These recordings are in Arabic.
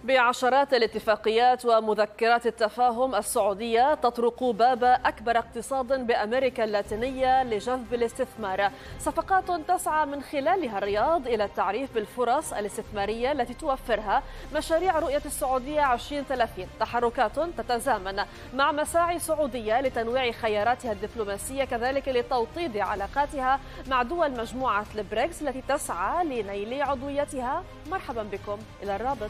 بعشرات الاتفاقيات ومذكرات التفاهم، السعودية تطرق باب أكبر اقتصاد بأمريكا اللاتينية لجذب الاستثمار. صفقات تسعى من خلالها الرياض إلى التعريف بالفرص الاستثمارية التي توفرها مشاريع رؤية السعودية 2030. تحركات تتزامن مع مساعي سعودية لتنويع خياراتها الدبلوماسية، كذلك لتوطيد علاقاتها مع دول مجموعة البريكس التي تسعى لنيل عضويتها. مرحبا بكم إلى الرابط.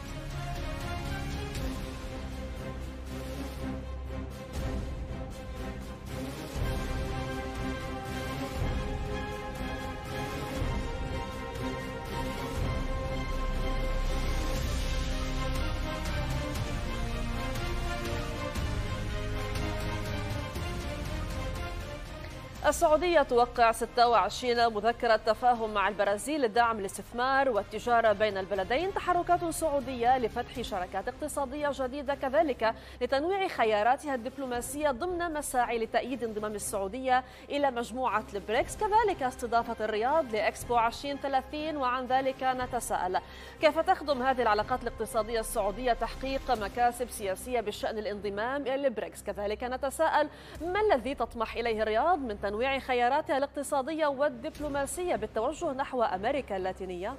السعودية توقع 26 مذكرة تفاهم مع البرازيل لدعم الاستثمار والتجارة بين البلدين. تحركات سعودية لفتح شراكات اقتصادية جديدة، كذلك لتنويع خياراتها الدبلوماسية ضمن مساعي لتأييد انضمام السعودية إلى مجموعة البريكس، كذلك استضافة الرياض لإكسبو 2030. وعن ذلك نتساءل: كيف تخدم هذه العلاقات الاقتصادية السعودية تحقيق مكاسب سياسية بشأن الانضمام إلى البريكس؟ كذلك نتساءل: ما الذي تطمح إليه الرياض من تنويع خياراتها الاقتصادية والدبلوماسية بالتوجه نحو أمريكا اللاتينية؟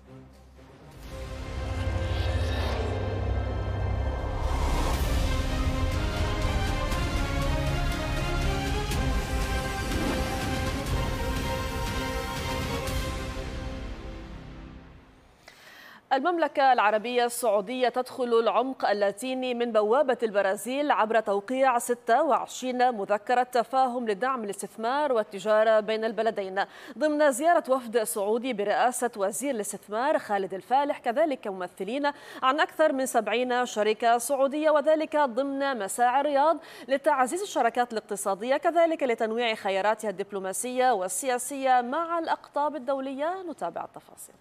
المملكة العربية السعودية تدخل العمق اللاتيني من بوابة البرازيل عبر توقيع 26 مذكرة تفاهم لدعم الاستثمار والتجارة بين البلدين ضمن زيارة وفد سعودي برئاسة وزير الاستثمار خالد الفالح، كذلك ممثلين عن أكثر من 70 شركة سعودية، وذلك ضمن مساعي الرياض لتعزيز الشراكات الاقتصادية، كذلك لتنويع خياراتها الدبلوماسية والسياسية مع الأقطاب الدولية. نتابع التفاصيل.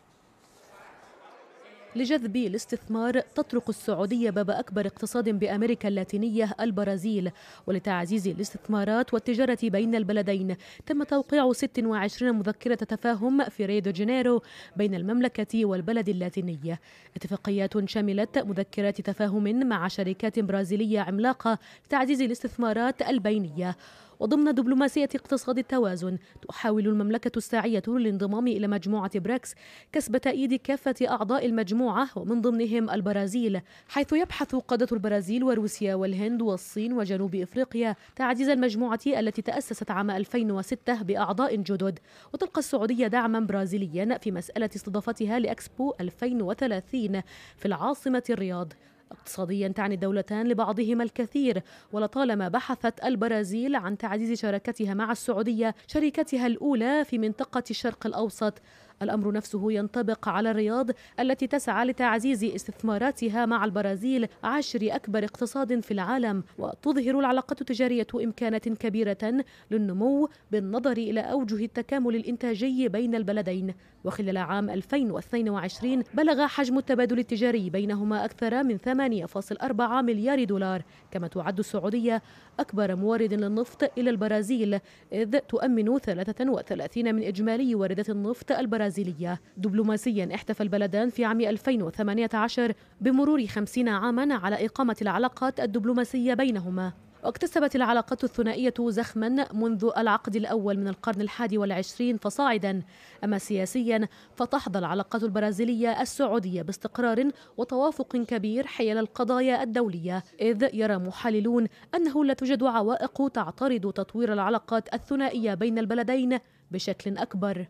لجذب الاستثمار تطرق السعودية باب أكبر اقتصاد بأمريكا اللاتينية البرازيل، ولتعزيز الاستثمارات والتجارة بين البلدين تم توقيع 26 مذكرة تفاهم في ريو دي جانيرو بين المملكة والبلد اللاتيني. اتفاقيات شملت مذكرات تفاهم مع شركات برازيلية عملاقة لتعزيز الاستثمارات البينية. وضمن دبلوماسية اقتصاد التوازن تحاول المملكة الساعية للانضمام إلى مجموعة بريكس كسب تأييد كافة أعضاء المجموعة ومن ضمنهم البرازيل، حيث يبحث قادة البرازيل وروسيا والهند والصين وجنوب إفريقيا تعزيز المجموعة التي تأسست عام 2006 بأعضاء جدد. وتلقى السعودية دعما برازيليا في مسألة استضافتها لإكسبو 2030 في العاصمة الرياض. اقتصاديا تعني الدولتان لبعضهما الكثير، ولطالما بحثت البرازيل عن تعزيز شراكتها مع السعودية، شريكتها الأولى في منطقة الشرق الأوسط. الأمر نفسه ينطبق على الرياض التي تسعى لتعزيز استثماراتها مع البرازيل 10 أكبر اقتصاد في العالم، وتظهر العلاقات التجارية إمكانات كبيرة للنمو بالنظر إلى أوجه التكامل الإنتاجي بين البلدين. وخلال عام 2022 بلغ حجم التبادل التجاري بينهما أكثر من 8.4 مليار دولار. كما تعد السعودية أكبر مورد للنفط إلى البرازيل، إذ تؤمن 33 من إجمالي واردات النفط البرازيلية. دبلوماسيا احتفى البلدان في عام 2018 بمرور 50 عاما على إقامة العلاقات الدبلوماسية بينهما. واكتسبت العلاقات الثنائية زخما منذ العقد الأول من القرن 21 فصاعدا. أما سياسيا فتحظى العلاقات البرازيلية السعودية باستقرار وتوافق كبير حيال القضايا الدولية، إذ يرى محللون أنه لا توجد عوائق تعترض تطوير العلاقات الثنائية بين البلدين بشكل أكبر.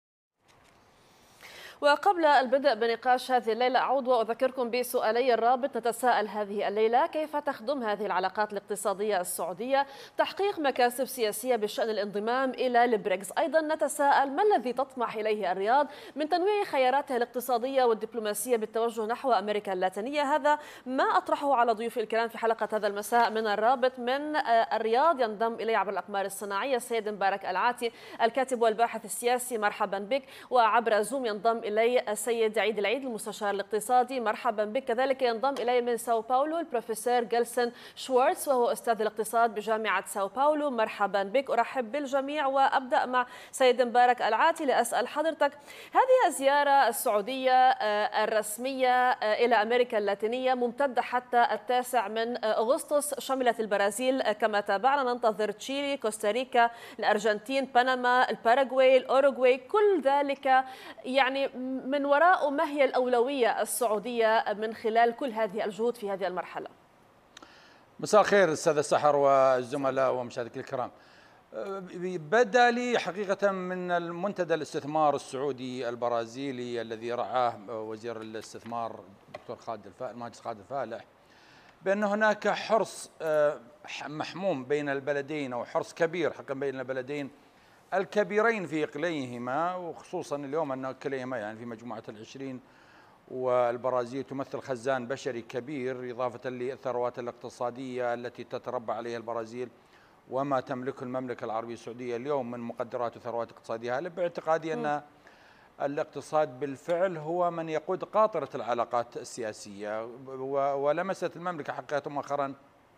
وقبل البدء بنقاش هذه الليلة أعود وأذكركم بسؤالي الرابط. نتساءل هذه الليلة: كيف تخدم هذه العلاقات الاقتصادية السعودية تحقيق مكاسب سياسية بشأن الانضمام إلى البريكس؟ أيضا نتساءل: ما الذي تطمح إليه الرياض من تنويع خياراتها الاقتصادية والدبلوماسية بالتوجه نحو أمريكا اللاتينية؟ هذا ما أطرحه على ضيوفي الكرام في حلقة هذا المساء من الرابط. من الرياض ينضم إلي عبر الأقمار الصناعية السيد مبارك العاتي، الكاتب والباحث السياسي، مرحبا بك. وعبر زوم ينضم إلي السيد عيد العيد المستشار الاقتصادي. مرحبا بك. كذلك ينضم إلي من ساو باولو البروفيسور جيلسون شوارتز وهو أستاذ الاقتصاد بجامعة ساو باولو. مرحبا بك. أرحب بالجميع وأبدأ مع سيد مبارك العاتي لأسأل حضرتك، هذه الزيارة السعودية الرسمية إلى أمريكا اللاتينية ممتدة حتى 9 من أغسطس، شملت البرازيل كما تابعنا، ننتظر تشيلي، كوستاريكا، الأرجنتين، بنما، الباراغواي، الأوروغواي، كل ذلك يعني من وراء ما هي الأولوية السعودية من خلال كل هذه الجهود في هذه المرحلة؟ مساء الخير أستاذ سحر والزملاء ومشاهديك الكرام. بدا لي حقيقة من المنتدى الاستثمار السعودي البرازيلي الذي رعاه وزير الاستثمار الدكتور المهندس خالد الفالح بأن هناك حرص محموم بين البلدين، أو حرص كبير حقا بين البلدين الكبيرين في إقليمهما، وخصوصا اليوم أن كليهما يعني في مجموعة ال20، والبرازيل تمثل خزان بشري كبير إضافة للثروات الاقتصادية التي تتربع عليها البرازيل وما تملكه المملكة العربية السعودية اليوم من مقدرات وثروات اقتصادية. باعتقادي أن الاقتصاد بالفعل هو من يقود قاطرة العلاقات السياسية، ولمست المملكة حقيقة مؤخرا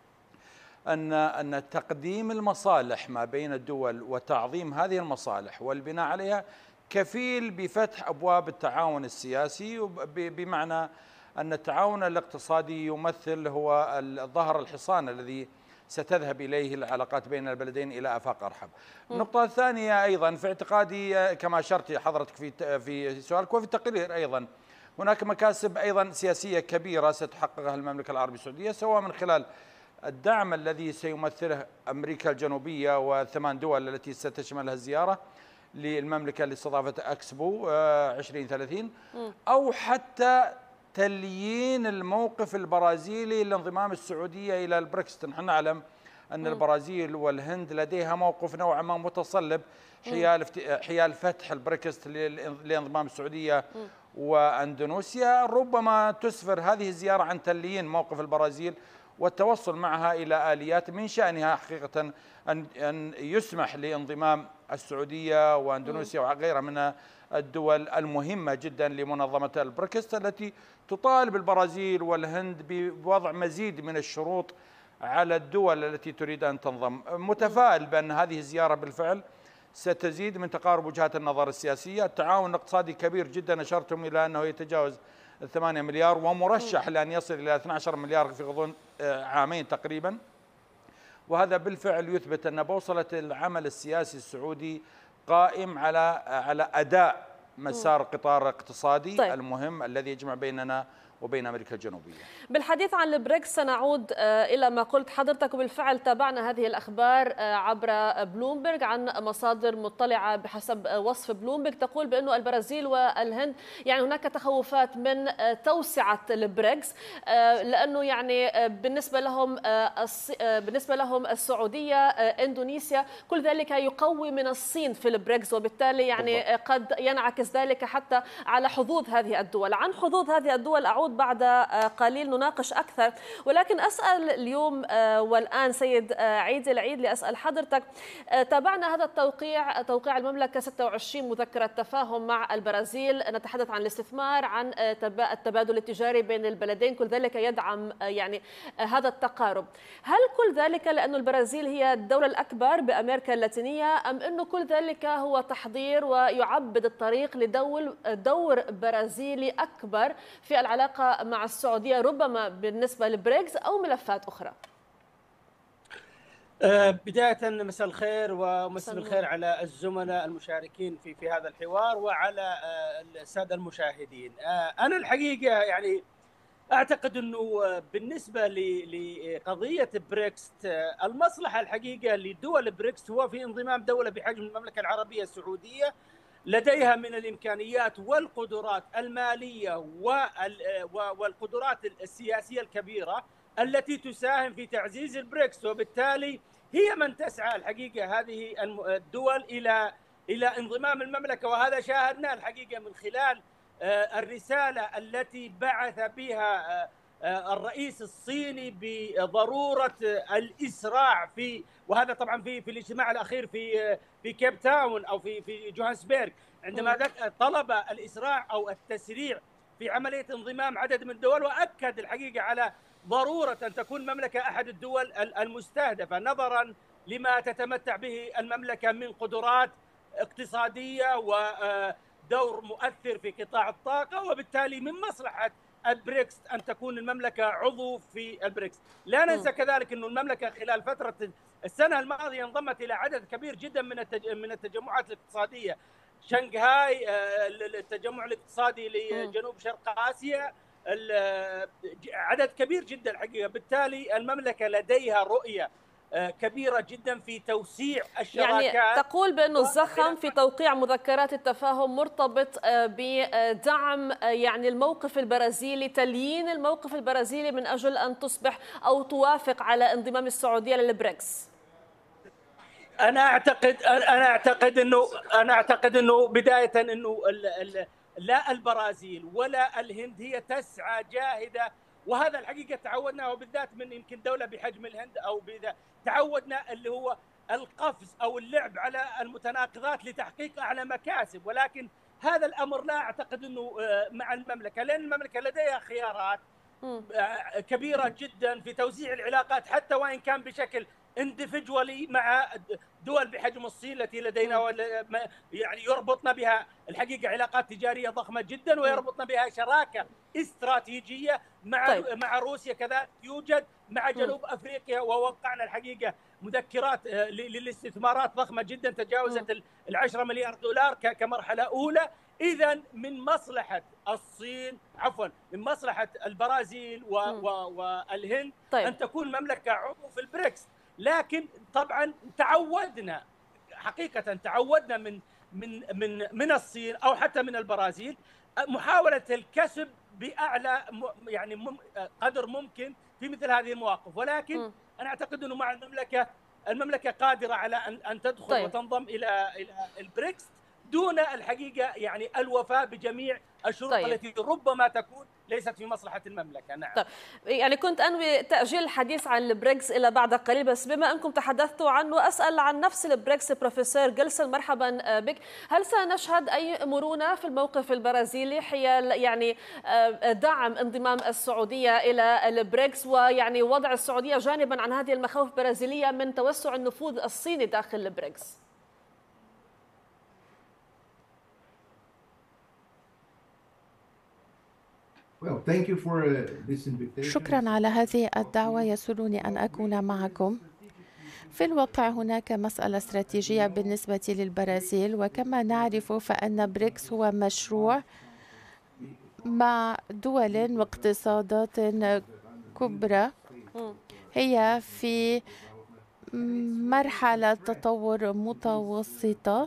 أن تقديم المصالح ما بين الدول وتعظيم هذه المصالح والبناء عليها كفيل بفتح أبواب التعاون السياسي، بمعنى أن التعاون الاقتصادي يمثل هو الظهر الحصان الذي ستذهب إليه العلاقات بين البلدين إلى آفاق أرحب. النقطة الثانية أيضا في اعتقادي كما أشرت حضرتك في سؤالك وفي التقرير أيضا، هناك مكاسب أيضا سياسية كبيرة ستحققها المملكة العربية السعودية، سواء من خلال الدعم الذي سيمثله أمريكا الجنوبية و8 دول التي ستشملها الزيارة للمملكة لاستضافة أكسبو 2030، أو حتى تليين الموقف البرازيلي لانضمام السعودية إلى البريكس. نحن نعلم أن البرازيل والهند لديها موقف نوعا ما متصلب حيال فتح البريكس لانضمام السعودية وأندونيسيا. ربما تسفر هذه الزيارة عن تليين موقف البرازيل والتوصل معها إلى آليات من شأنها حقيقة أن يسمح لانضمام السعودية وأندونيسيا وغيرها من الدول المهمة جدا لمنظمة البريكس، التي تطالب البرازيل والهند بوضع مزيد من الشروط على الدول التي تريد أن تنضم. متفائل بأن هذه الزيارة بالفعل ستزيد من تقارب وجهات النظر السياسية. التعاون الاقتصادي كبير جدا، أشرتم إلى أنه يتجاوز 8 مليار ومرشح لأن يصل إلى 12 مليار في غضون عامين تقريبا، وهذا بالفعل يثبت أن بوصلة العمل السياسي السعودي قائم على أداء مسار القطار الاقتصادي المهم الذي يجمع بيننا وبين أمريكا الجنوبية. بالحديث عن البريكس سنعود إلى ما قلت حضرتك، وبالفعل تابعنا هذه الأخبار عبر بلومبرج عن مصادر مطلعة بحسب وصف بلومبرج تقول بأنه البرازيل والهند يعني هناك تخوفات من توسعة البريكس، لأنه يعني بالنسبة لهم السعودية، إندونيسيا، كل ذلك يقوي من الصين في البريكس، وبالتالي يعني قد ينعكس ذلك حتى على حظوظ هذه الدول. عن حظوظ هذه الدول أعود بعد قليل نناقش أكثر، ولكن أسأل اليوم والآن سيد عيد العيد لأسأل حضرتك، تابعنا هذا توقيع المملكة 26 مذكرة تفاهم مع البرازيل، نتحدث عن الاستثمار، عن التبادل التجاري بين البلدين، كل ذلك يدعم يعني هذا التقارب. هل كل ذلك لأن البرازيل هي الدولة الأكبر بأمريكا اللاتينية، أم أنه كل ذلك هو تحضير ويعبد الطريق لدور برازيلي أكبر في العلاقة مع السعودية، ربما بالنسبة للبريكس أو ملفات أخرى؟ بداية مساء الخير ومساء الخير على الزملاء المشاركين في هذا الحوار وعلى السادة المشاهدين. أنا الحقيقة يعني أعتقد أنه بالنسبة لقضية بريكس، المصلحة الحقيقة لدول بريكس هو في انضمام دولة بحجم المملكة العربية السعودية لديها من الإمكانيات والقدرات المالية والقدرات السياسية الكبيرة التي تساهم في تعزيز البريكس، وبالتالي هي من تسعى الحقيقة هذه الدول إلى انضمام المملكة. وهذا شاهدناه الحقيقة من خلال الرسالة التي بعث بها الرئيس الصيني بضرورة الإسراع وهذا طبعا في الاجتماع الأخير في كيب تاون أو في جوهانسبرغ، عندما طلب الإسراع أو التسريع في عملية انضمام عدد من الدول، وأكد الحقيقة على ضرورة أن تكون المملكة أحد الدول المستهدفة نظرا لما تتمتع به المملكة من قدرات اقتصادية ودور مؤثر في قطاع الطاقة، وبالتالي من مصلحة البريكس أن تكون المملكة عضو في البريكس. لا ننسى كذلك أن المملكة خلال فترة السنة الماضية انضمت إلى عدد كبير جدا من التجمعات الاقتصادية، شنغهاي، التجمع الاقتصادي لجنوب شرق آسيا، عدد كبير جدا الحقيقة. بالتالي المملكة لديها رؤية كبيرة جدا في توسيع الشراكات. يعني تقول بأنه الزخم في توقيع مذكرات التفاهم مرتبط بدعم يعني الموقف البرازيلي، تليين الموقف البرازيلي من أجل أن تصبح أو توافق على انضمام السعودية للبريكس. أنا أعتقد أنه بداية أنه لا البرازيل ولا الهند هي تسعى جاهدة، وهذا الحقيقة تعودنا، وبالذات من يمكن دولة بحجم الهند أو تعودنا اللي هو القفز أو اللعب على المتناقضات لتحقيق أعلى مكاسب. ولكن هذا الأمر لا أعتقد أنه مع المملكة، لأن المملكة لديها خيارات كبيرة جدا في توزيع العلاقات، حتى وإن كان بشكل اندفجوالي مع دول بحجم الصين التي لدينا، يعني يربطنا بها الحقيقة علاقات تجارية ضخمة جدا، ويربطنا بها شراكة استراتيجية مع روسيا كذلك يوجد، مع جنوب أفريقيا، ووقعنا الحقيقة مذكرات للاستثمارات ضخمة جدا تجاوزت 10 مليار دولار كمرحلة أولى. إذا من مصلحة الصين من مصلحة البرازيل والهند أن تكون مملكة عضو في البريكس. لكن طبعا تعودنا من الصين أو حتى من البرازيل محاولة الكسب بأعلى يعني قدر ممكن في مثل هذه المواقف. ولكن أنا أعتقد أنه مع المملكة قادرة على أن تدخل وتنضم إلى البريكس دون الحقيقة يعني الوفاء بجميع الشروط التي ربما تكون ليست في مصلحة المملكة. نعم. يعني كنت أنوي تأجيل الحديث عن البريكس إلى بعد قليل، بس بما أنكم تحدثتوا عنه أسأل عن نفس البريكس. بروفيسور جيلسون مرحبا بك. هل سنشهد أي مرونة في الموقف البرازيلي حيال يعني دعم انضمام السعودية إلى البريكس، ويعني وضع السعودية جانبا عن هذه المخاوف البرازيلية من توسع النفوذ الصيني داخل البريكس؟ شكرا على هذه الدعوة، يسرني أن أكون معكم. في الواقع هناك مسألة استراتيجية بالنسبة للبرازيل، وكما نعرف فإن بريكس هو مشروع مع دول واقتصادات كبرى هي في مرحلة تطور متوسطة،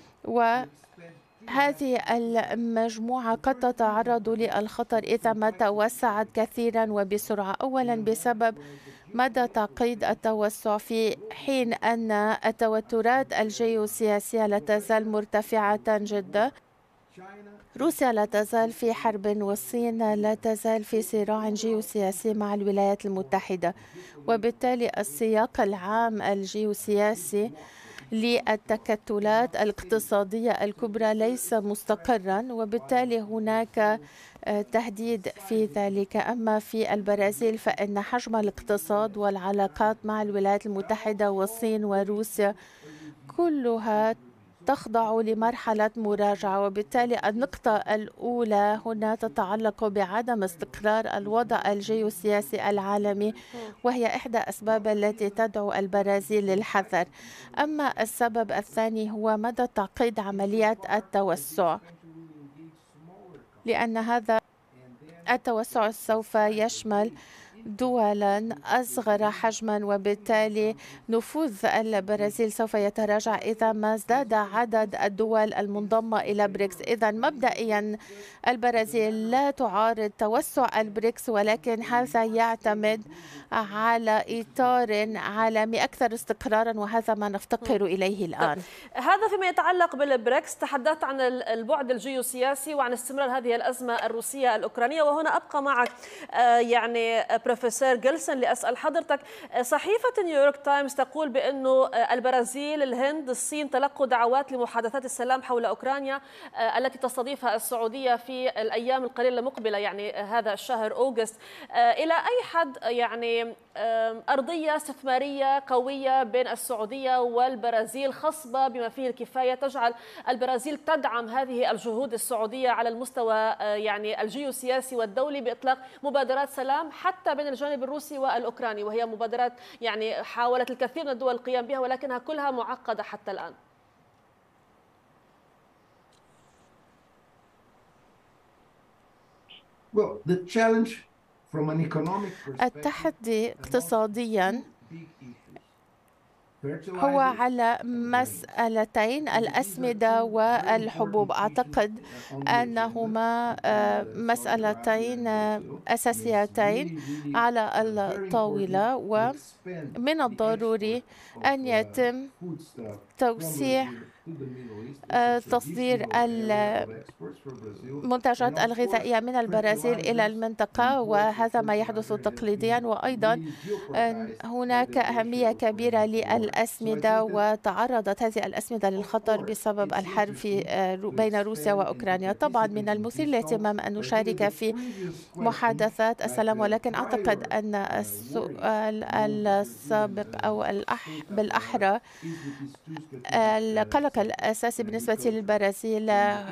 هذه المجموعة قد تتعرض للخطر إذا ما توسعت كثيرا وبسرعة. أولا بسبب مدى تعقيد التوسع، في حين أن التوترات الجيوسياسية لا تزال مرتفعة جدا. روسيا لا تزال في حرب، والصين لا تزال في صراع جيوسياسي مع الولايات المتحدة، وبالتالي السياق العام الجيوسياسي للتكتلات الاقتصادية الكبرى ليس مستقرا، وبالتالي هناك تهديد في ذلك. أما في البرازيل فإن حجم الاقتصاد والعلاقات مع الولايات المتحدة والصين وروسيا كلها تخضع لمرحلة مراجعة، وبالتالي النقطة الأولى هنا تتعلق بعدم استقرار الوضع الجيوسياسي العالمي، وهي إحدى الأسباب التي تدعو البرازيل للحذر. أما السبب الثاني هو مدى تعقيد عملية التوسع، لأن هذا التوسع سوف يشمل دولا أصغر حجما، وبالتالي نفوذ البرازيل سوف يتراجع إذا ما ازداد عدد الدول المنضمة إلى بريكس. إذا مبدئيا البرازيل لا تعارض توسع البريكس، ولكن هذا يعتمد على إطار عالمي أكثر استقرارا، وهذا ما نفتقر إليه الآن. هذا فيما يتعلق بالبريكس. تحدثت عن البعد الجيوسياسي وعن استمرار هذه الأزمة الروسية الأوكرانية، وهنا أبقى معك يعني بروفيسور جيلسون لأسأل حضرتك، صحيفة نيويورك تايمز تقول بأنه البرازيل، الهند، الصين تلقوا دعوات لمحادثات السلام حول أوكرانيا التي تستضيفها السعودية في الأيام القليلة المقبلة، يعني هذا الشهر أغسطس. إلى أي حد يعني أرضية استثمارية قوية بين السعودية والبرازيل خصبة بما فيه الكفاية تجعل البرازيل تدعم هذه الجهود السعودية على المستوى يعني الجيوسياسي والدولي بإطلاق مبادرات سلام حتى بين الجانب الروسي والأوكراني، وهي مبادرات يعني حاولت الكثير من الدول القيام بها ولكنها كلها معقدة حتى الآن؟ التحدي اقتصاديا هو على مسألتين، الأسمدة والحبوب. أعتقد أنهما مسألتين أساسيتين على الطاولة، ومن الضروري أن يتم توسيع تصدير المنتجات الغذائية من البرازيل إلى المنطقة، وهذا ما يحدث تقليديا. وأيضا هناك أهمية كبيرة للأسمدة، وتعرضت هذه الأسمدة للخطر بسبب الحرب بين روسيا وأوكرانيا. طبعا من المثير للاهتمام أن نشارك في محادثات السلام، ولكن أعتقد أن السؤال السابق أو بالأحرى القلق الأساسي بالنسبة للبرازيل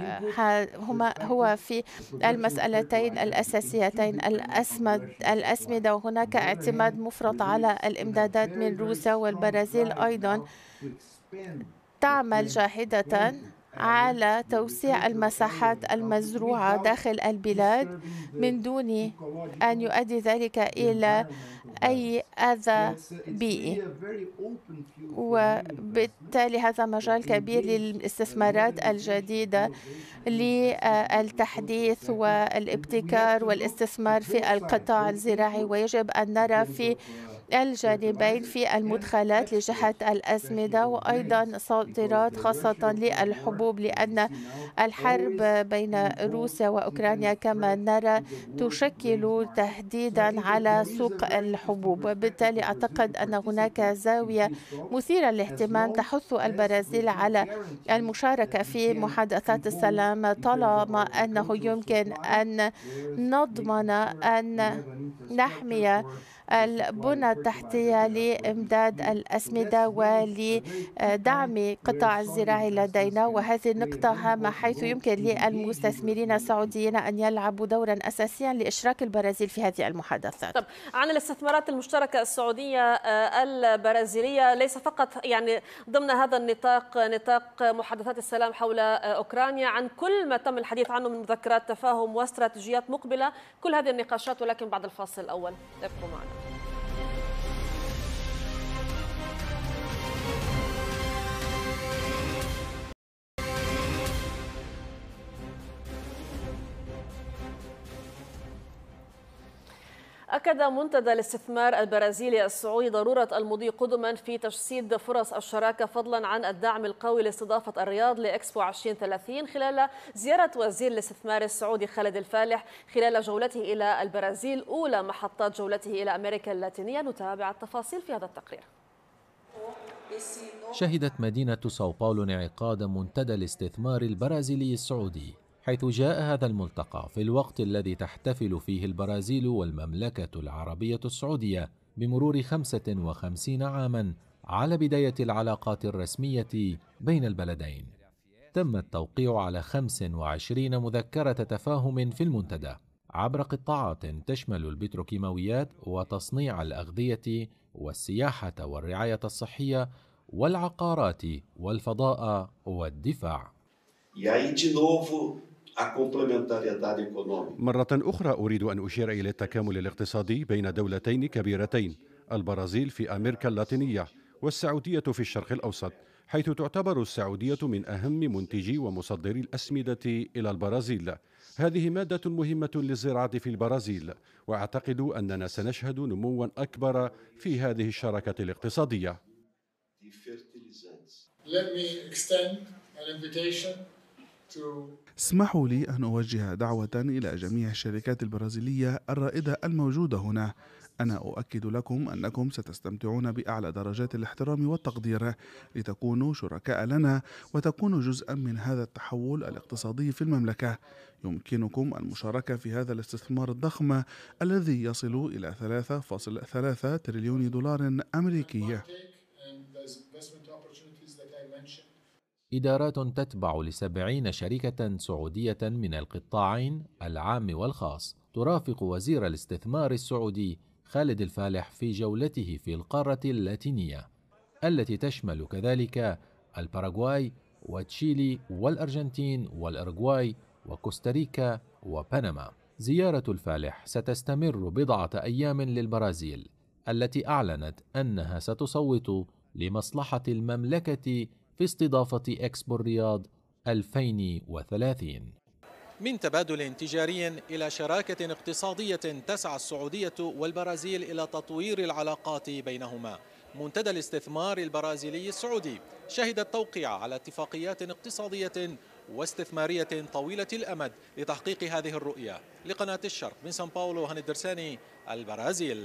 هو في المسألتين الأساسيتين، الأسمدة، وهناك اعتماد مفرط على الإمدادات من روسيا. والبرازيل أيضا تعمل جاهدة على توسيع المساحات المزروعة داخل البلاد من دون أن يؤدي ذلك إلى أي أذى بيئي، وبالتالي هذا مجال كبير للاستثمارات الجديدة للتحديث والابتكار والاستثمار في القطاع الزراعي. ويجب أن نرى في الجانبين في المدخلات لجهة الأسمدة وأيضا صادرات خاصة للحبوب، لأن الحرب بين روسيا وأوكرانيا كما نرى تشكل تهديدا على سوق الحبوب. وبالتالي أعتقد أن هناك زاوية مثيرة للاهتمام تحث البرازيل على المشاركة في محادثات السلام طالما أنه يمكن أن نضمن أن نحمي البنى التحتية لإمداد الأسمدة ولدعم قطاع الزراعي لدينا. وهذه النقطة هامة حيث يمكن للمستثمرين السعوديين أن يلعبوا دورا أساسيا لإشراك البرازيل في هذه المحادثات. طب عن الاستثمارات المشتركة السعودية البرازيلية، ليس فقط يعني ضمن هذا النطاق، نطاق محادثات السلام حول أوكرانيا، عن كل ما تم الحديث عنه من مذكرات تفاهم واستراتيجيات مقبلة، كل هذه النقاشات، ولكن بعد الفاصل الأول. ابقوا معنا. أكد منتدى الاستثمار البرازيلي السعودي ضرورة المضي قدما في تجسيد فرص الشراكة فضلا عن الدعم القوي لاستضافة الرياض لإكسبو 2030 خلال زيارة وزير الاستثمار السعودي خالد الفالح خلال جولته إلى البرازيل، أولى محطات جولته إلى أمريكا اللاتينية. نتابع التفاصيل في هذا التقرير. شهدت مدينة ساو باولو انعقاد منتدى الاستثمار البرازيلي السعودي، حيث جاء هذا الملتقى في الوقت الذي تحتفل فيه البرازيل والمملكة العربية السعودية بمرور 55 عاما على بداية العلاقات الرسمية بين البلدين. تم التوقيع على 25 مذكرة تفاهم في المنتدى عبر قطاعات تشمل البتروكيماويات وتصنيع الأغذية والسياحة والرعاية الصحية والعقارات والفضاء والدفاع. مرة أخرى أريد أن أشير إلى التكامل الاقتصادي بين دولتين كبيرتين، البرازيل في أمريكا اللاتينية والسعودية في الشرق الأوسط، حيث تعتبر السعودية من أهم منتجي ومصدري الأسمدة إلى البرازيل. هذه مادة مهمة للزراعة في البرازيل، وأعتقد أننا سنشهد نموا أكبر في هذه الشراكة الاقتصادية. اسمحوا لي أن أوجه دعوة إلى جميع الشركات البرازيلية الرائدة الموجودة هنا أنا أؤكد لكم أنكم ستستمتعون بأعلى درجات الاحترام والتقدير لتكونوا شركاء لنا وتكونوا جزءا من هذا التحول الاقتصادي في المملكة. يمكنكم المشاركة في هذا الاستثمار الضخم الذي يصل إلى 3.3 تريليون دولار أمريكي. إدارات تتبع ل70 شركة سعودية من القطاعين العام والخاص ترافق وزير الاستثمار السعودي خالد الفالح في جولته في القارة اللاتينية التي تشمل كذلك الباراغواي وتشيلي والأرجنتين والأورغواي وكوستاريكا وبنما. زيارة الفالح ستستمر بضعة أيام للبرازيل التي أعلنت أنها ستصوت لمصلحة المملكة في استضافة إكسبو الرياض 2030. من تبادل تجاري إلى شراكة اقتصادية تسعى السعودية والبرازيل إلى تطوير العلاقات بينهما. منتدى الاستثمار البرازيلي السعودي شهد التوقيع على اتفاقيات اقتصادية واستثمارية طويلة الأمد لتحقيق هذه الرؤية. لقناة الشرق من سان باولو، هاني الدرساني، البرازيل.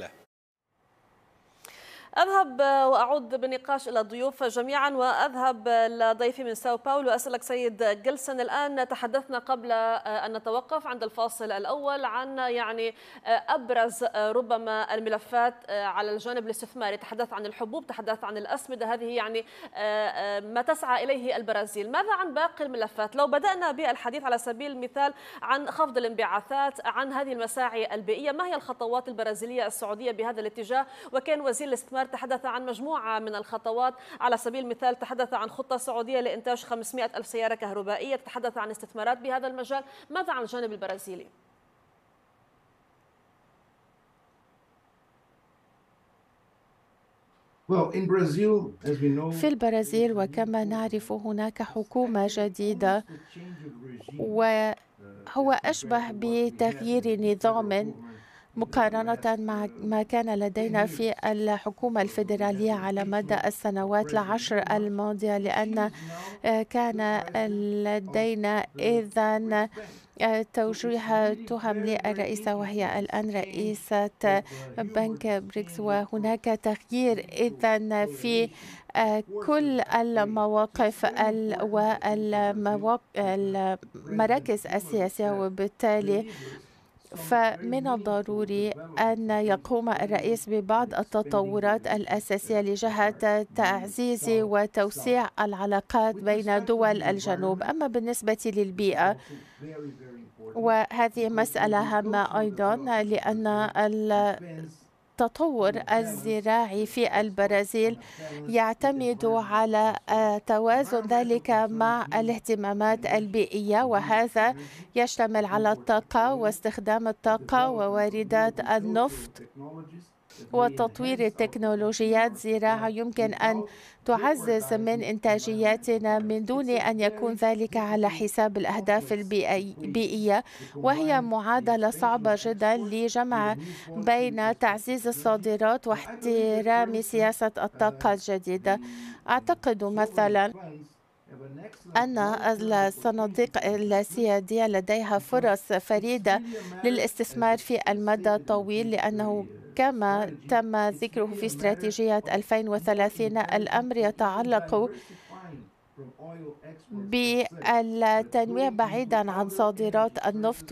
أذهب وأعود بالنقاش إلى الضيوف جميعا، وأذهب لضيفي من ساو باولو. أسألك سيد جيلسون، الآن تحدثنا قبل أن نتوقف عند الفاصل الأول عن أبرز ربما الملفات على الجانب الاستثماري. تحدث عن الحبوب، تحدث عن الأسمدة، هذه ما تسعى إليه البرازيل. ماذا عن باقي الملفات؟ لو بدأنا بالحديث على سبيل المثال عن خفض الانبعاثات، عن هذه المساعي البيئية، ما هي الخطوات البرازيلية السعودية بهذا الاتجاه؟ وكان وزير الاستثمار تحدث عن مجموعة من الخطوات، على سبيل المثال تحدث عن خطة سعودية لإنتاج 500 ألف سيارة كهربائية، تحدث عن استثمارات بهذا المجال. ماذا عن الجانب البرازيلي؟ في البرازيل وكما نعرف هناك حكومة جديدة، وهو أشبه بتغيير نظام مقارنة مع ما كان لدينا في الحكومة الفيدرالية على مدى السنوات العشر الماضية، لأن كان لدينا إذن توجيه تهم للرئيسة وهي الآن رئيسة بنك بريكس، وهناك تغيير إذن في كل المواقف والمراكز السياسية، وبالتالي فمن الضروري أن يقوم الرئيس ببعض التطورات الأساسية لجهة تعزيز وتوسيع العلاقات بين دول الجنوب. أما بالنسبة للبيئة، وهذه مسألة هامة أيضا، لأن التطور الزراعي في البرازيل يعتمد على توازن ذلك مع الاهتمامات البيئية، وهذا يشتمل على الطاقة واستخدام الطاقة وواردات النفط وتطوير تكنولوجيات زراعة يمكن أن تعزز من إنتاجياتنا من دون أن يكون ذلك على حساب الأهداف البيئية، وهي معادلة صعبة جدا لجمع بين تعزيز الصادرات واحترام سياسة الطاقة الجديدة. أعتقد مثلا أن الصناديق السيادية لديها فرص فريدة للاستثمار في المدى الطويل، لأنه كما تم ذكره في استراتيجية 2030 الأمر يتعلق بالتنويع بعيدا عن صادرات النفط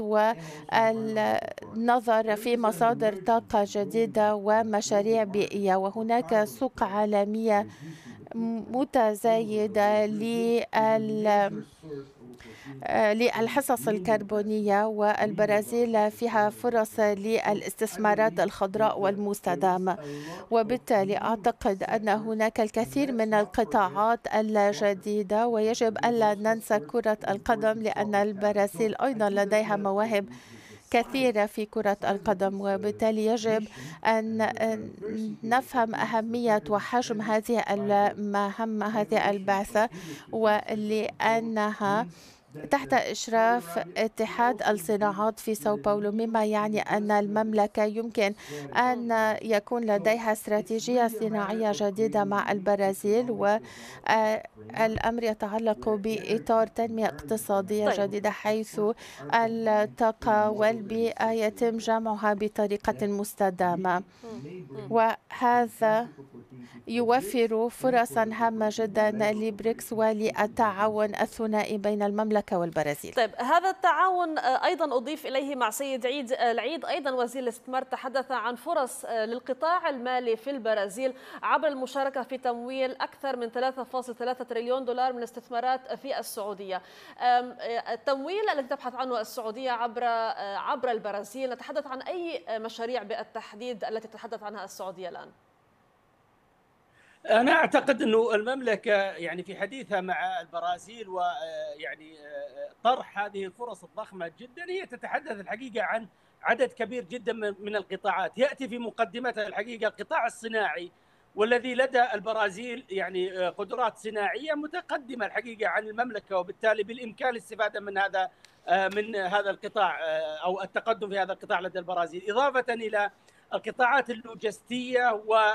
والنظر في مصادر طاقة جديدة ومشاريع بيئية. وهناك سوق عالمية متزايدة للحصص الكربونية، والبرازيل فيها فرص للاستثمارات الخضراء والمستدامة، وبالتالي أعتقد أن هناك الكثير من القطاعات الجديدة، ويجب ألا ننسى كرة القدم، لأن البرازيل أيضا لديها مواهب كثيرة في كرة القدم، وبالتالي يجب أن نفهم أهمية وحجم هذه المهمة، هذه البعثة، ولأنها تحت إشراف اتحاد الصناعات في ساو باولو، مما يعني أن المملكة يمكن أن يكون لديها استراتيجية صناعية جديدة مع البرازيل، والأمر يتعلق بإطار تنمية اقتصادية جديدة حيث الطاقة والبيئة يتم جمعها بطريقة مستدامة، وهذا يوفر فرصا هامة جدا لبريكس وللتعاون الثنائي بين المملكة والبرازيل. طيب، هذا التعاون أيضا أضيف إليه مع سيد العيد أيضا وزير الاستثمار تحدث عن فرص للقطاع المالي في البرازيل عبر المشاركة في تمويل أكثر من 3.3 تريليون دولار من الاستثمارات في السعودية. التمويل الذي تبحث عنه السعودية عبر البرازيل، نتحدث عن أي مشاريع بالتحديد التي تتحدث عنها السعودية الآن؟ أنا أعتقد أنه المملكة يعني في حديثها مع البرازيل ويعني طرح هذه الفرص الضخمة جدا، هي تتحدث الحقيقة عن عدد كبير جدا من القطاعات، يأتي في مقدمتها الحقيقة القطاع الصناعي، والذي لدى البرازيل يعني قدرات صناعية متقدمة الحقيقة عن المملكة، وبالتالي بالإمكان الاستفادة من هذا القطاع أو التقدم في هذا القطاع لدى البرازيل، إضافة إلى القطاعات اللوجستية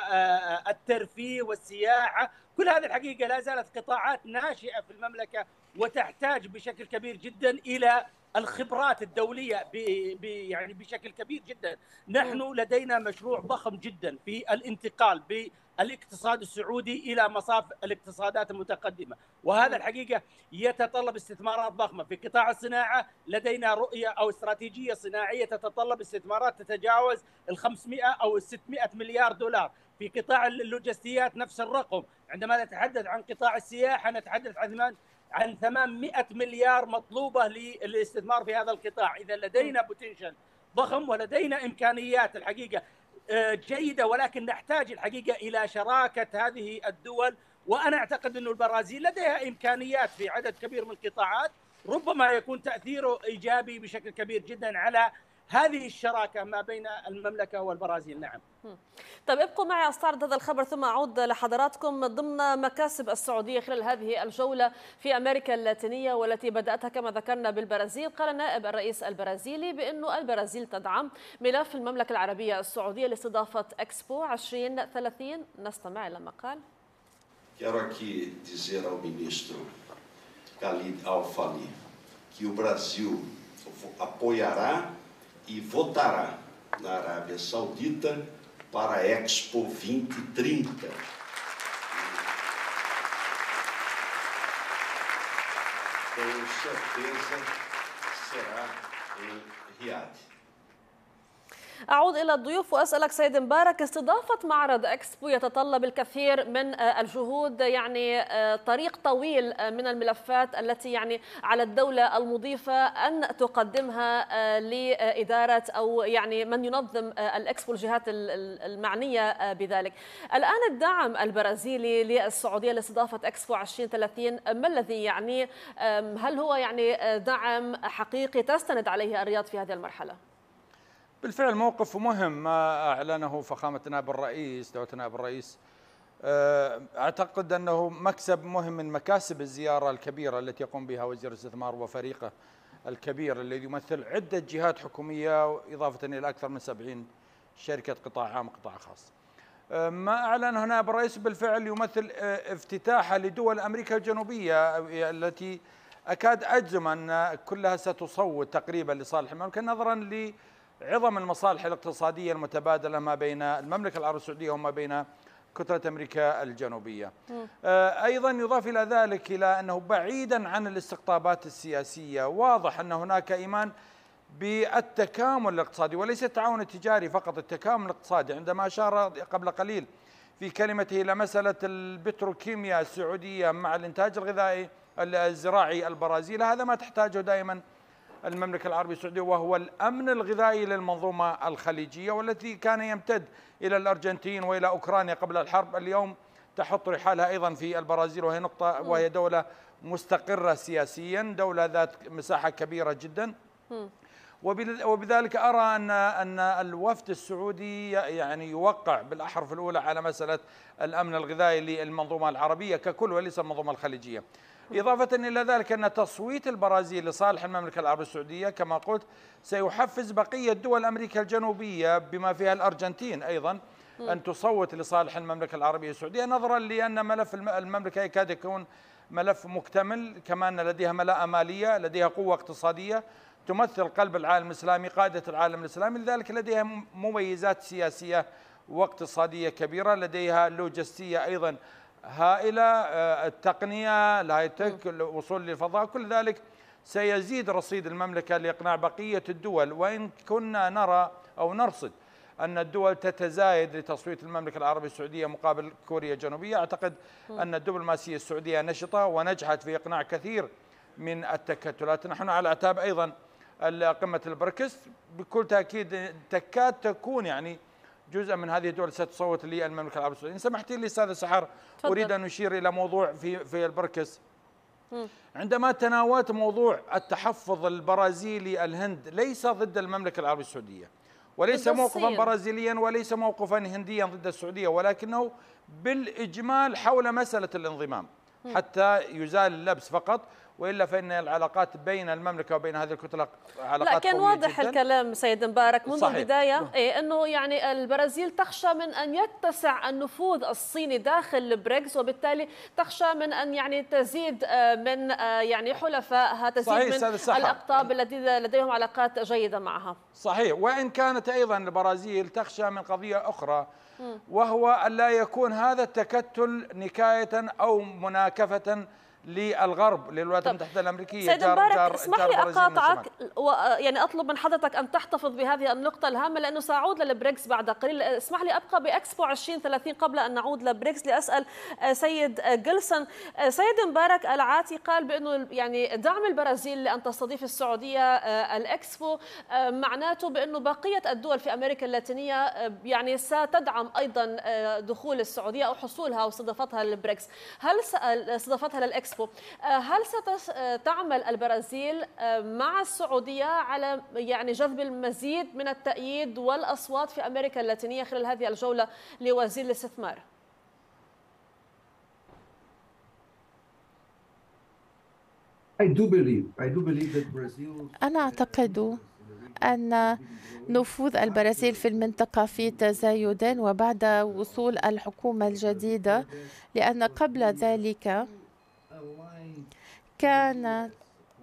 والترفيه والسياحة. كل هذه الحقيقة لا زالت قطاعات ناشئة في المملكة وتحتاج بشكل كبير جدا إلى الخبرات الدولية يعني بشكل كبير جدا. نحن لدينا مشروع ضخم جدا في الانتقال بالاقتصاد السعودي إلى مصاف الاقتصادات المتقدمة، وهذا الحقيقة يتطلب استثمارات ضخمة. في قطاع الصناعة لدينا رؤية أو استراتيجية صناعية تتطلب استثمارات تتجاوز 500 أو 600 مليار دولار. في قطاع اللوجستيات نفس الرقم. عندما نتحدث عن قطاع السياحة نتحدث عن 800 مليار مطلوبة للاستثمار في هذا القطاع. إذا لدينا بوتنشل ضخم ولدينا إمكانيات الحقيقة جيدة، ولكن نحتاج الحقيقة إلى شراكة هذه الدول. وأنا أعتقد أن البرازيل لديها إمكانيات في عدد كبير من القطاعات، ربما يكون تأثيره إيجابي بشكل كبير جدا على هذه الشراكة ما بين المملكة والبرازيل. نعم. طيب، ابقوا معي أستعرض هذا الخبر ثم أعود لحضراتكم. ضمن مكاسب السعودية خلال هذه الجولة في أمريكا اللاتينية والتي بدأتها كما ذكرنا بالبرازيل، قال نائب الرئيس البرازيلي بأنه البرازيل تدعم ملف المملكة العربية السعودية لاستضافة إكسبو 2030. نستمع إلى ما قال. Quero aqui dizer ao ministro Khalid Al-Falih que o Brasil apoiará e votará na Arábia Saudita para a Expo 2030. Com certeza será em Riad. أعود إلى الضيوف وأسألك سيد مبارك، استضافة معرض إكسبو يتطلب الكثير من الجهود، يعني طريق طويل من الملفات التي يعني على الدولة المضيفة أن تقدمها لإدارة أو يعني من ينظم الإكسبو، الجهات المعنية بذلك. الآن الدعم البرازيلي للسعودية لاستضافة إكسبو 2030 ما الذي يعني؟ هل هو يعني دعم حقيقي تستند عليه الرياض في هذه المرحلة؟ بالفعل موقف مهم ما أعلنه فخامة نائب الرئيس، دولة نائب الرئيس. أعتقد أنه مكسب مهم من مكاسب الزيارة الكبيرة التي يقوم بها وزير الاستثمار وفريقه الكبير الذي يمثل عدة جهات حكومية إضافة إلى أكثر من 70 شركة قطاع عام وقطاع خاص. ما أعلنه نائب الرئيس بالفعل يمثل افتتاحها لدول أمريكا الجنوبية التي أكاد أجزم أن كلها ستصوت تقريبا لصالح المملكة نظرا لعظم المصالح الاقتصادية المتبادلة ما بين المملكة العربية السعودية وما بين كتلة أمريكا الجنوبية. أيضا يضاف إلى ذلك إلى أنه بعيدا عن الاستقطابات السياسية واضح أن هناك إيمان بالتكامل الاقتصادي وليس التعاون التجاري فقط، التكامل الاقتصادي. عندما أشار قبل قليل في كلمته إلى مسألة البتروكيمياء السعودية مع الإنتاج الغذائي الزراعي البرازيلي، هذا ما تحتاجه دائما المملكة العربية السعودية وهو الأمن الغذائي للمنظومة الخليجية والتي كان يمتد إلى الأرجنتين وإلى أوكرانيا قبل الحرب، اليوم تحط رحالها أيضا في البرازيل وهي دولة مستقرة سياسيا، دولة ذات مساحة كبيرة جدا. وبذلك أرى أن الوفد السعودي يعني يوقع بالأحرف الأولى على مسألة الأمن الغذائي للمنظومة العربية ككل وليس المنظومة الخليجية. إضافة إلى ذلك أن تصويت البرازيل لصالح المملكة العربية السعودية كما قلت سيحفز بقية دول أمريكا الجنوبية بما فيها الأرجنتين أيضا أن تصوت لصالح المملكة العربية السعودية، نظرا لأن ملف المملكة يكاد يكون ملف مكتمل، كما أن لديها ملاءة مالية، لديها قوة اقتصادية، تمثل قلب العالم الإسلامي، قادة العالم الإسلامي، لذلك لديها مميزات سياسية واقتصادية كبيرة، لديها لوجستية أيضا هائلة، التقنية، الهاي تك، الوصول للفضاء، كل ذلك سيزيد رصيد المملكة لإقناع بقية الدول. وإن كنا نرى أو نرصد أن الدول تتزايد لتصويت المملكة العربية السعودية مقابل كوريا الجنوبية، أعتقد أن الدبلوماسية السعودية نشطة ونجحت في إقناع كثير من التكتلات. نحن على أعتاب أيضا قمة البريكس بكل تأكيد تكاد تكون يعني جزء من هذه الدول ستصوت للمملكة العربية السعودية. إن سمحتي لي أستاذ سحر، أريد أن أشير إلى موضوع في البريكس. عندما تناولت موضوع التحفظ البرازيلي الهند ليس ضد المملكة العربية السعودية، وليس موقفا برازيليا وليس موقفا هنديا ضد السعودية، ولكنه بالإجمال حول مسألة الانضمام حتى يزال اللبس فقط، وإلا فإن العلاقات بين المملكة وبين هذه الكتلة علاقات لا، كان واضح جداً. الكلام سيد مبارك منذ البداية أنه يعني البرازيل تخشى من أن يتسع النفوذ الصيني داخل البريكس، وبالتالي تخشى من أن يعني تزيد من يعني حلفائها، تزيد من الأقطاب الذين لديهم علاقات جيدة معها. صحيح، وإن كانت أيضا البرازيل تخشى من قضية أخرى، وهو أن لا يكون هذا التكتل نكاية أو مناكفة للغرب، للولايات المتحدة الأمريكية. سيد مبارك، اسمح لي أقاطعك يعني أطلب من حضرتك أن تحتفظ بهذه النقطة الهامة، لأنه سأعود للبريكس بعد قليل. اسمح لي أبقى بإكسبو 2030 قبل أن نعود للبريكس لأسأل سيد جيلسون. سيد مبارك العاتي قال بأنه يعني دعم البرازيل لأن تستضيف السعودية الإكسبو معناته بأنه بقية الدول في أمريكا اللاتينية يعني ستدعم أيضا دخول السعودية أو حصولها واستضافتها للبريكس. هل استضافتها للإكسبو هل ستعمل البرازيل مع السعودية على يعني جذب المزيد من التأييد والأصوات في أمريكا اللاتينية خلال هذه الجولة لوزير الاستثمار؟ أنا أعتقد أن نفوذ البرازيل في المنطقة في تزايد وبعد وصول الحكومة الجديدة، لأن قبل ذلك كانت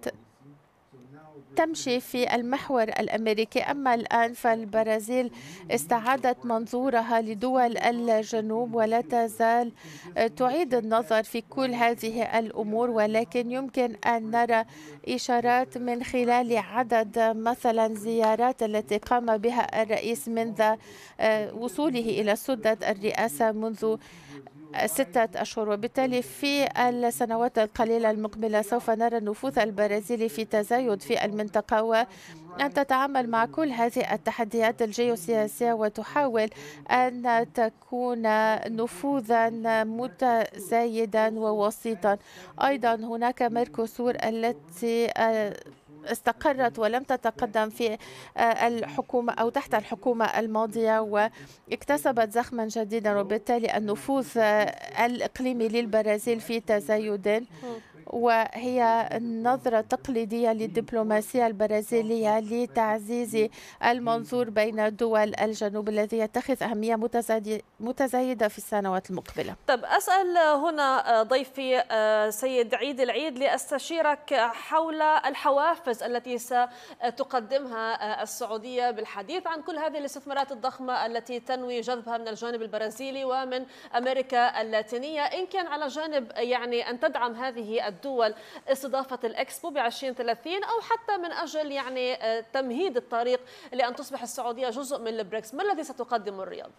تمشي في المحور الأمريكي، أما الآن فالبرازيل استعادت منظورها لدول الجنوب ولا تزال تعيد النظر في كل هذه الأمور، ولكن يمكن أن نرى إشارات من خلال عدد مثلا زيارات التي قام بها الرئيس منذ وصوله إلى سدة الرئاسة منذ 6 أشهر، وبالتالي في السنوات القليلة المقبلة سوف نرى النفوذ البرازيلي في تزايد في المنطقة، وأن تتعامل مع كل هذه التحديات الجيوسياسية وتحاول أن تكون نفوذا متزايدا ووسيطا. أيضا هناك ميركوسور التي استقرت ولم تتقدم في الحكومة أو تحت الحكومة الماضية واكتسبت زخما جديدا، وبالتالي النفوذ الإقليمي للبرازيل في تزايد، وهي نظرة تقليدية للدبلوماسية البرازيلية لتعزيز المنظور بين دول الجنوب الذي يتخذ أهمية متزايدة في السنوات المقبلة. طب أسأل هنا ضيفي سيد عيد العيد لأستشيرك حول الحوافز التي ستقدمها السعودية بالحديث عن كل هذه الاستثمارات الضخمة التي تنوي جذبها من الجانب البرازيلي ومن أمريكا اللاتينية، إن كان على جانب يعني أن تدعم هذه الدول استضافة الإكسبو ب2030 أو حتى من أجل يعني تمهيد الطريق لأن تصبح السعودية جزء من البريكس. ما الذي ستقدم الرياض؟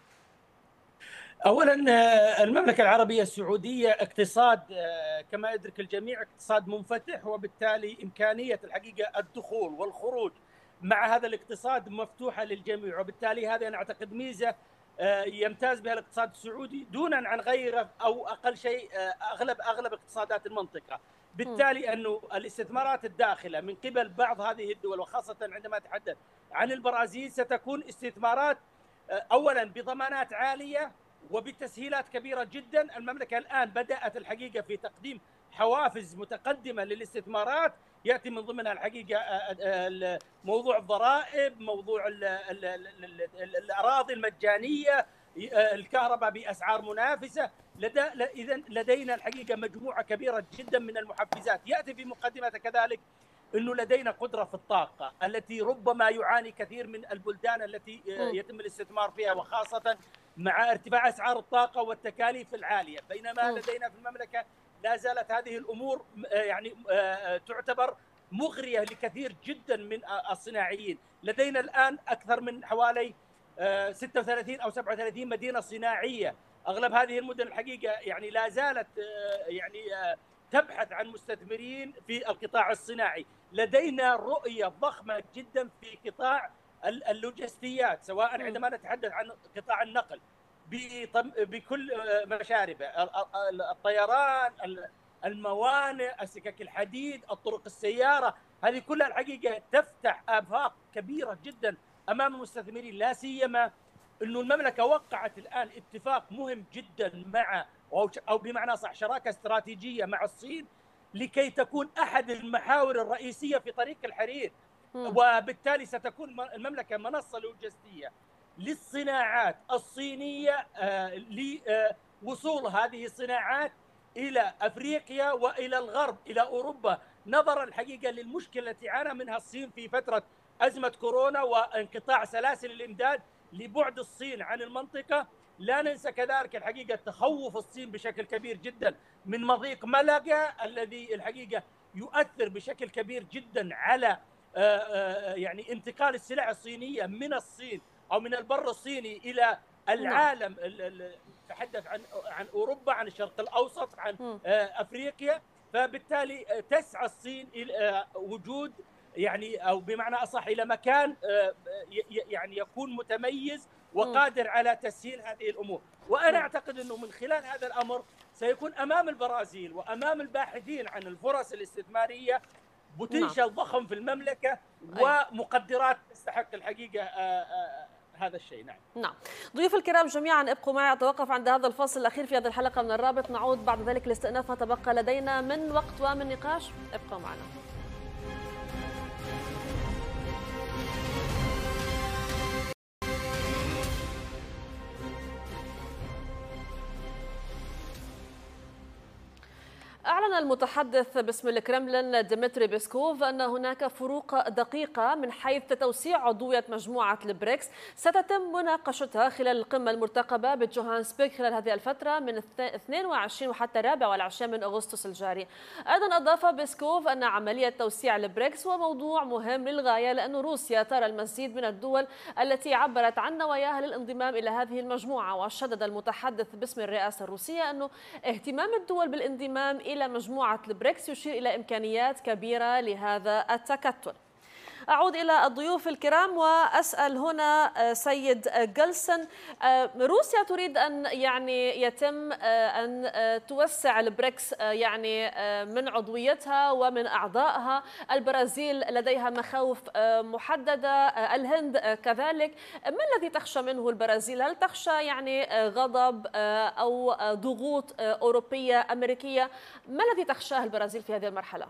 أولا المملكة العربية السعودية اقتصاد كما يدرك الجميع اقتصاد منفتح، وبالتالي إمكانية الحقيقة الدخول والخروج مع هذا الاقتصاد مفتوحة للجميع، وبالتالي هذا أنا أعتقد ميزة يمتاز بها الاقتصاد السعودي دونا عن غيره أو أقل شيء أغلب اقتصادات المنطقة. بالتالي أنه الاستثمارات الداخلة من قبل بعض هذه الدول وخاصة عندما أتحدث عن البرازيل ستكون استثمارات أولا بضمانات عالية وبتسهيلات كبيرة جدا. المملكة الآن بدأت الحقيقة في تقديم حوافز متقدمة للاستثمارات يأتي من ضمنها الحقيقة موضوع الضرائب، موضوع الأراضي المجانية، الكهرباء بأسعار منافسة. إذن لدينا الحقيقة مجموعة كبيرة جدا من المحفزات. يأتي في مقدمة كذلك أنه لدينا قدرة في الطاقة التي ربما يعاني كثير من البلدان التي يتم الاستثمار فيها، وخاصة مع ارتفاع أسعار الطاقة والتكاليف العالية، بينما لدينا في المملكة لا زالت هذه الأمور يعني تعتبر مغرية لكثير جدا من الصناعيين. لدينا الآن أكثر من حوالي 36 أو 37 مدينة صناعية. أغلب هذه المدن الحقيقة يعني لا زالت يعني تبحث عن مستثمرين في القطاع الصناعي. لدينا رؤية ضخمة جدا في قطاع اللوجستيات، سواء عندما نتحدث عن قطاع النقل بكل مشاربه، الطيران، الموانئ، السكك الحديد، الطرق السيارة. هذه كلها الحقيقة تفتح آفاق كبيرة جدا أمام المستثمرين، لا سيما أنه المملكة وقعت الآن اتفاق مهم جدا مع أو بمعنى صح شراكة استراتيجية مع الصين لكي تكون أحد المحاور الرئيسية في طريق الحرير. وبالتالي ستكون المملكة منصة لوجستية للصناعات الصينية لوصول هذه الصناعات إلى أفريقيا وإلى الغرب، إلى أوروبا، نظرا الحقيقة للمشكلة التي عانى منها الصين في فترة أزمة كورونا وانقطاع سلاسل الإمداد لبعد الصين عن المنطقة. لا ننسى كذلك الحقيقة تخوف الصين بشكل كبير جدا من مضيق ملقا الذي الحقيقة يؤثر بشكل كبير جدا على يعني انتقال السلع الصينية من الصين أو من البر الصيني إلى العالم. تحدث عن أوروبا، عن الشرق الأوسط، عن أفريقيا. فبالتالي تسعى الصين إلى وجود يعني أو بمعنى أصح إلى مكان يعني يكون متميز وقادر على تسهيل هذه الأمور. وأنا أعتقد أنه من خلال هذا الأمر سيكون أمام البرازيل وأمام الباحثين عن الفرص الاستثمارية بوتنشال ضخم في المملكة ومقدرات تستحق الحقيقة هذا الشيء. نعم. ضيوف الكرام جميعا ابقوا معي، أتوقف عند هذا الفصل الأخير في هذه الحلقة من الرابط، نعود بعد ذلك لاستئناف ما تبقى لدينا من وقت ومن نقاش. ابقوا معنا. أعلن المتحدث باسم الكرملين ديمتري بيسكوف أن هناك فروق دقيقة من حيث توسيع عضوية مجموعة البريكس ستتم مناقشتها خلال القمة المرتقبة بجوهانسبرغ خلال هذه الفترة من 22 وحتى 24 من أغسطس الجاري. أيضا أضاف بيسكوف أن عملية توسيع البريكس هو موضوع مهم للغاية، لأن روسيا ترى المزيد من الدول التي عبرت عن نواياها للانضمام إلى هذه المجموعة. وشدد المتحدث باسم الرئاسة الروسية أنه اهتمام الدول بالانضمام إلى مجموعة البريكس يشير إلى إمكانيات كبيرة لهذا التكتل. أعود إلى الضيوف الكرام وأسأل هنا سيد جلسن، روسيا تريد أن يعني يتم أن توسع البريكس يعني من عضويتها ومن أعضائها. البرازيل لديها مخاوف محددة، الهند كذلك. ما الذي تخشى منه البرازيل؟ هل تخشى يعني غضب أو ضغوط أوروبية أمريكية؟ ما الذي تخشاه البرازيل في هذه المرحلة؟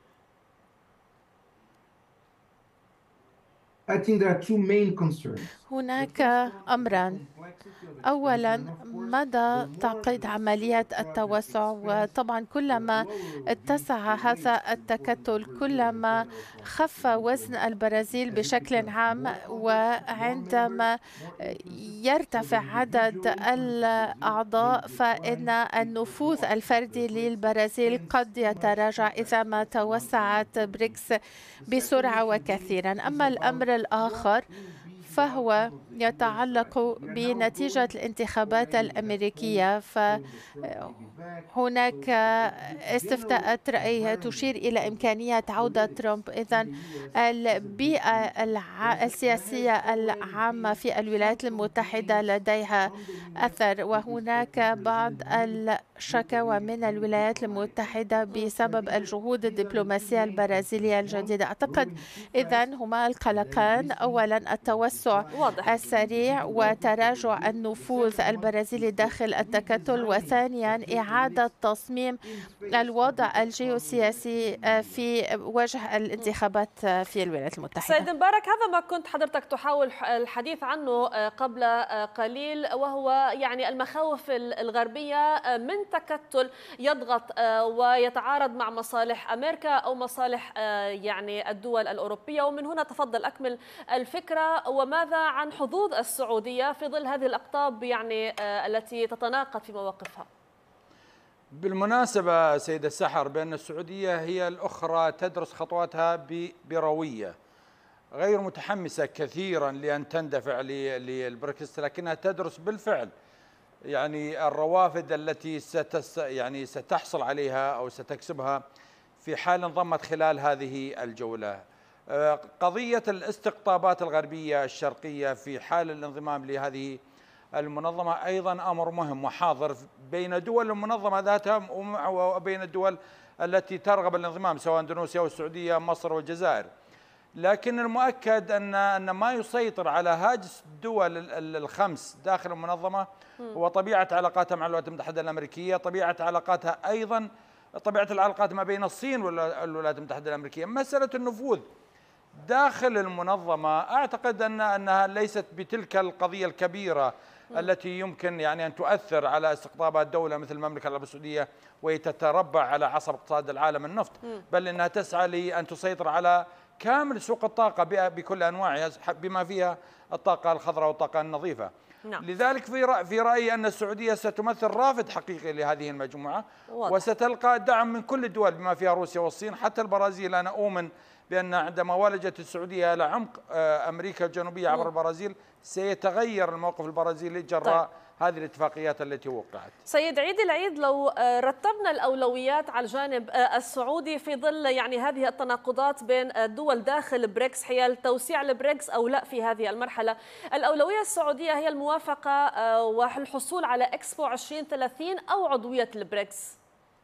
هناك أمران. أولا مدى تعقيد عملية التوسع، وطبعا كلما اتسع هذا التكتل كلما خف وزن البرازيل بشكل عام، وعندما يرتفع عدد الأعضاء فإن النفوذ الفردي للبرازيل قد يتراجع إذا ما توسعت بريكس بسرعة وكثيرا. أما الأمر الآخر فهو يتعلق بنتيجة الانتخابات الأمريكية، فهناك استفتاءات رأي تشير إلى إمكانية عودة ترامب. إذن البيئة السياسية العامة في الولايات المتحدة لديها أثر، وهناك بعض الشكاوى من الولايات المتحدة بسبب الجهود الدبلوماسية البرازيلية الجديدة. أعتقد إذن هما القلقان، أولا التوسع التوسع السريع وتراجع النفوذ البرازيلي داخل التكتل، وثانيا إعادة تصميم الوضع الجيوسياسي في وجه الانتخابات في الولايات المتحدة. سيد مبارك، هذا ما كنت حضرتك تحاول الحديث عنه قبل قليل، وهو يعني المخاوف الغربية من تكتل يضغط ويتعارض مع مصالح أمريكا أو مصالح يعني الدول الأوروبية. ومن هنا تفضل أكمل الفكرة، وماذا عن حظوظ السعودية في ظل هذه الأقطاب يعني التي تتناقض في مواقفها؟ بالمناسبة سيدة السحر، بأن السعودية هي الأخرى تدرس خطواتها بروية، غير متحمسة كثيرا لأن تندفع للبريكس، لكنها تدرس بالفعل يعني الروافد التي ستحصل عليها أو ستكسبها في حال انضمت خلال هذه الجولة. قضية الاستقطابات الغربية الشرقية في حال الانضمام لهذه المنظمة أيضا أمر مهم وحاضر بين دول المنظمة ذاتها وبين الدول التي ترغب الانضمام، سواء اندونيسيا والسعودية مصر والجزائر. لكن المؤكد أن ما يسيطر على هاجس الدول الخمس داخل المنظمة هو طبيعة علاقاتها مع الولايات المتحدة الأمريكية، طبيعة علاقاتها أيضا طبيعة العلاقات ما بين الصين والولايات المتحدة الأمريكية. مسألة النفوذ داخل المنظمة أعتقد أنها ليست بتلك القضية الكبيرة التي يمكن يعني أن تؤثر على استقطابات دولة مثل المملكة العربية السعودية وهي تتربع على عصب اقتصاد العالم النفط، بل أنها تسعى لأن تسيطر على كامل سوق الطاقة بكل أنواعها بما فيها الطاقة الخضراء والطاقة النظيفة. لذلك في رأيي أن السعودية ستمثل رافد حقيقي لهذه المجموعة وستلقى دعم من كل الدول بما فيها روسيا والصين، حتى البرازيل. أنا أؤمن بأن عندما ولجت السعودية إلى عمق أمريكا الجنوبية عبر البرازيل سيتغير الموقف البرازيلي جراء هذه الاتفاقيات التي وقعت. سيد عيد العيد، لو رتبنا الأولويات على الجانب السعودي في ظل يعني هذه التناقضات بين الدول داخل بريكس حيال توسيع البريكس أو لا في هذه المرحلة، الأولوية السعودية هي الموافقة والحصول على إكسبو 2030 أو عضوية البريكس؟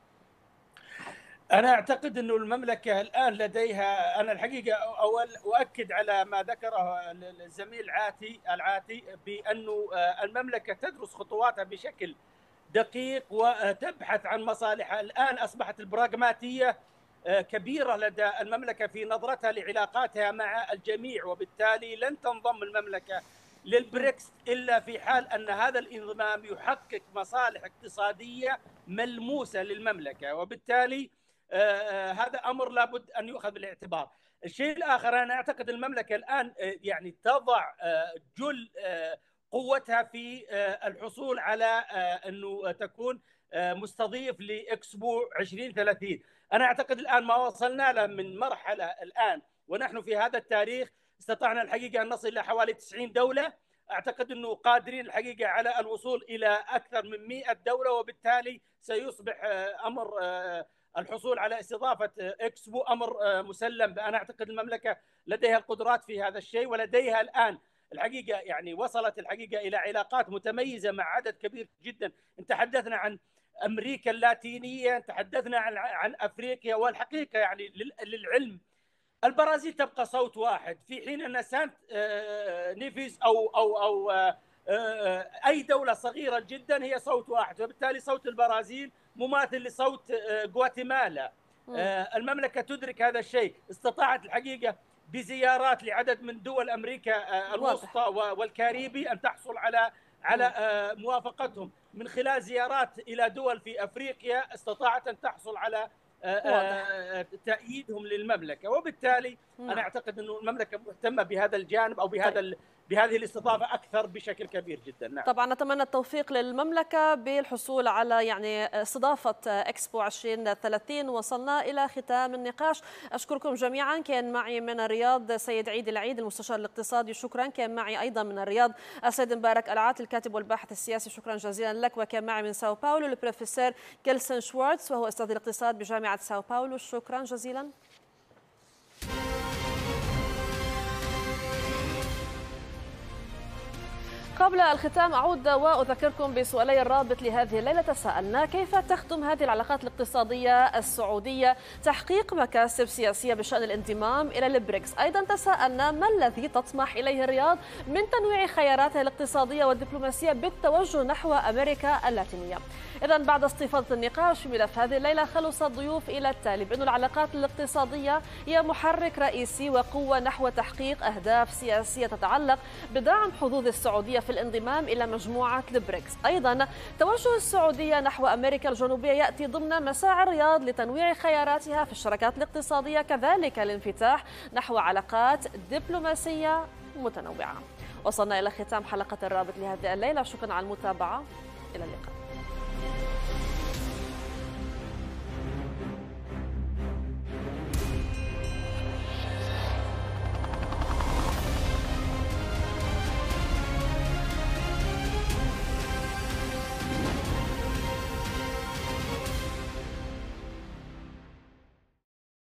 أنا أعتقد أن المملكة الآن لديها، أنا الحقيقة أول أؤكد على ما ذكره الزميل العاتي بأن المملكة تدرس خطواتها بشكل دقيق وتبحث عن مصالحها. الآن أصبحت البراغماتية كبيرة لدى المملكة في نظرتها لعلاقاتها مع الجميع، وبالتالي لن تنضم المملكة للبريكس إلا في حال أن هذا الانضمام يحقق مصالح اقتصادية ملموسة للمملكة، وبالتالي هذا أمر لابد أن يؤخذ بالاعتبار. الشيء الآخر، أنا أعتقد المملكة الآن يعني تضع جل قوتها في الحصول على أنه تكون مستضيف لإكسبو 2030. أنا أعتقد الآن ما وصلنا له من مرحلة الآن ونحن في هذا التاريخ استطعنا الحقيقة أن نصل إلى حوالي 90 دولة. أعتقد أنه قادرين الحقيقة على الوصول إلى أكثر من 100 دولة، وبالتالي سيصبح أمر الحصول على استضافة إكسبو أمر مسلم. أنا أعتقد المملكة لديها القدرات في هذا الشيء، ولديها الآن الحقيقة يعني وصلت الحقيقة إلى علاقات متميزة مع عدد كبير جدا. تحدثنا عن أمريكا اللاتينية، تحدثنا عن أفريقيا، والحقيقة يعني للعلم البرازيل تبقى صوت واحد، في حين أن سانت نيفيز أو أي دولة صغيرة جدا هي صوت واحد، وبالتالي صوت البرازيل مماثل لصوت غواتيمالا. المملكة تدرك هذا الشيء، استطاعت الحقيقة بزيارات لعدد من دول أمريكا الوسطى والكاريبي أن تحصل على موافقتهم. من خلال زيارات إلى دول في أفريقيا استطاعت أن تحصل على تأييدهم للمملكة، وبالتالي أنا أعتقد أن المملكة مهتمة بهذا الجانب أو بهذه الاستضافة أكثر بشكل كبير جدا. نعم. طبعا نتمنى التوفيق للمملكة بالحصول على يعني استضافة إكسبو 2030. وصلنا إلى ختام النقاش. أشكركم جميعا. كان معي من الرياض سيد عيد العيد المستشار الاقتصادي، شكرا. كان معي أيضا من الرياض السيد مبارك العاتي الكاتب والباحث السياسي، شكرا جزيلا لك. وكان معي من ساو باولو البروفيسور كيلسن شوارتز وهو أستاذ الاقتصاد بجامعة ساو باولو، شكرا جزيلا. قبل الختام أعود وأذكركم بسؤالي الرابط لهذه الليلة. تساءلنا كيف تخدم هذه العلاقات الاقتصادية السعودية تحقيق مكاسب سياسية بشأن الانضمام إلى البريكس. أيضا تساءلنا ما الذي تطمح إليه الرياض من تنويع خياراتها الاقتصادية والدبلوماسية بالتوجه نحو أمريكا اللاتينية. إذن بعد استفاضة النقاش في ملف هذه الليلة خلص الضيوف إلى التالي بأن العلاقات الاقتصادية هي محرك رئيسي وقوة نحو تحقيق أهداف سياسية تتعلق بدعم حظوظ السعودية في الانضمام إلى مجموعة البريكس. أيضا توجه السعودية نحو أمريكا الجنوبية يأتي ضمن مساعي الرياض لتنويع خياراتها في الشراكات الاقتصادية، كذلك الانفتاح نحو علاقات دبلوماسية متنوعة. وصلنا إلى ختام حلقة الرابط لهذه الليلة، شكرا على المتابعة، إلى اللقاء.